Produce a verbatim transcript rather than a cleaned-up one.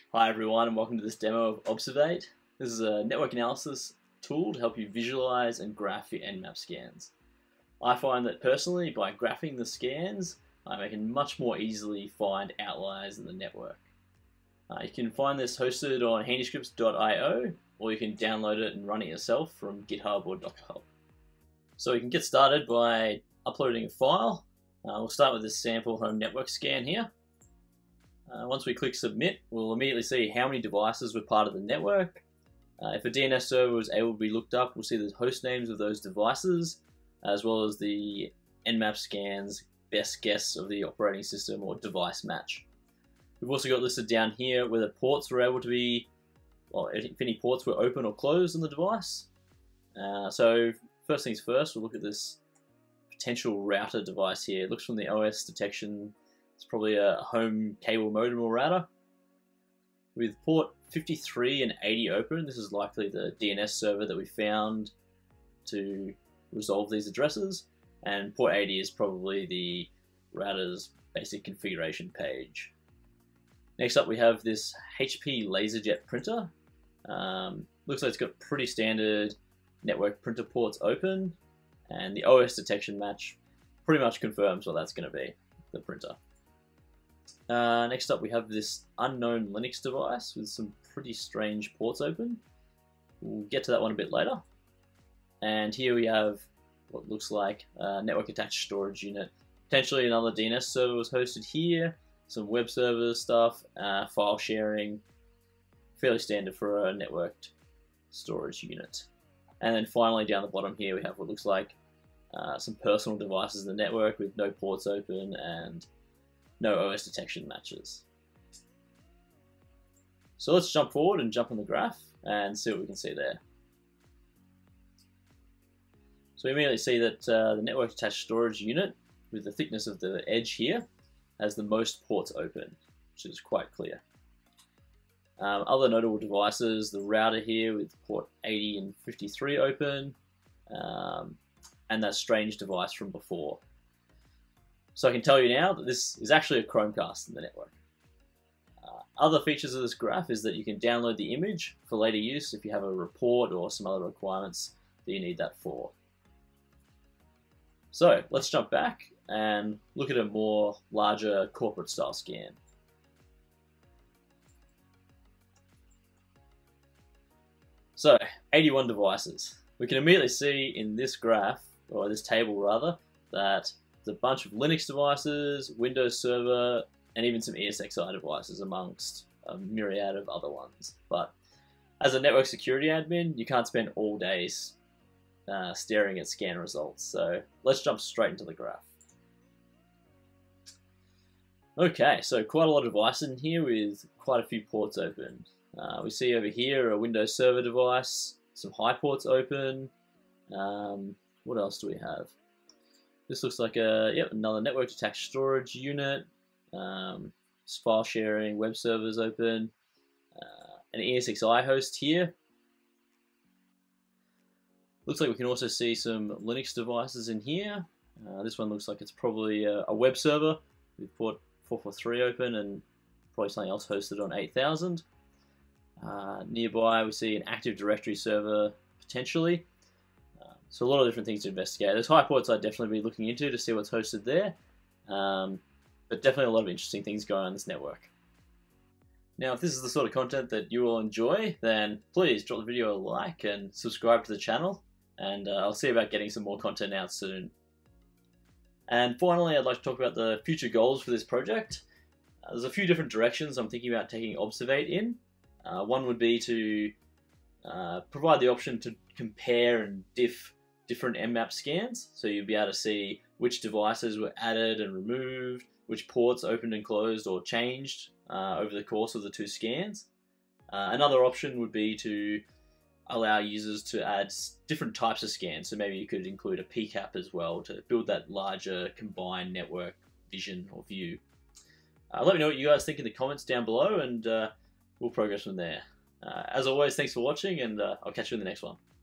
Hi everyone and welcome to this demo of Observate. This is a network analysis tool to help you visualize and graph your N map scans. I find that personally by graphing the scans, I can much more easily find outliers in the network. Uh, you can find this hosted on handyscripts dot i o or you can download it and run it yourself from GitHub or Docker Hub. So you can get started by uploading a file. Uh, we'll start with this sample home network scan here. Uh, once we click submit, we'll immediately see how many devices were part of the network. Uh, if a D N S server was able to be looked up, we'll see the host names of those devices, as well as the N map scans best guess of the operating system or device match. We've also got listed down here whether ports were able to be, well, if any ports were open or closed on the device. Uh, so first things first, we'll look at this potential router device here. It looks from the O S detection. It's probably a home cable modem or router. With port fifty-three and eighty open, this is likely the D N S server that we found to resolve these addresses, and port eighty is probably the router's basic configuration page. Next up we have this H P LaserJet printer. Um, looks like it's got pretty standard network printer ports open, and the O S detection match pretty much confirms what that's going to be, the printer. Uh, next up we have this unknown Linux device with some pretty strange ports open. We'll get to that one a bit later. And here we have what looks like a network attached storage unit. Potentially another D N S server was hosted here, some web server stuff, uh, file sharing, fairly standard for a networked storage unit. And then finally down the bottom here we have what looks like uh, some personal devices in the network with no ports open and no O S detection matches. So let's jump forward and jump on the graph and see what we can see there. So we immediately see that uh, the network attached storage unit with the thickness of the edge here has the most ports open, which is quite clear. Um, other notable devices, the router here with port eighty and fifty-three open, um, and that strange device from before. So I can tell you now that this is actually a Chromecast in the network. Uh, other features of this graph is that you can download the image for later use if you have a report or some other requirements that you need that for. So let's jump back and look at a more larger corporate style scan. So eighty-one devices. We can immediately see in this graph, or this table rather, that there's a bunch of Linux devices, Windows Server, and even some E S X i devices amongst a myriad of other ones. But as a network security admin, you can't spend all days uh, staring at scan results. So let's jump straight into the graph. Okay, so quite a lot of devices in here with quite a few ports open. Uh, we see over here a Windows Server device, some high ports open. Um, what else do we have? This looks like a yep, another network attached storage unit, um, file sharing, web servers open, uh, an E S X i host here. Looks like we can also see some Linux devices in here. Uh, this one looks like it's probably a, a web server with port four forty-three open and probably something else hosted on eight thousand. Uh, nearby we see an Active Directory server potentially. So a lot of different things to investigate. Those high ports I'd definitely be looking into to see what's hosted there. Um, but definitely a lot of interesting things going on in this network. Now, if this is the sort of content that you will enjoy, then please drop the video a like and subscribe to the channel. And uh, I'll see about getting some more content out soon. And finally, I'd like to talk about the future goals for this project. Uh, there's a few different directions I'm thinking about taking Observate in. Uh, one would be to uh, provide the option to compare and diff different N map scans, so you'll be able to see which devices were added and removed, which ports opened and closed or changed uh, over the course of the two scans. Uh, another option would be to allow users to add different types of scans, so maybe you could include a P CAP as well to build that larger combined network vision or view. Uh, let me know what you guys think in the comments down below, and uh, we'll progress from there. Uh, as always, thanks for watching, and uh, I'll catch you in the next one.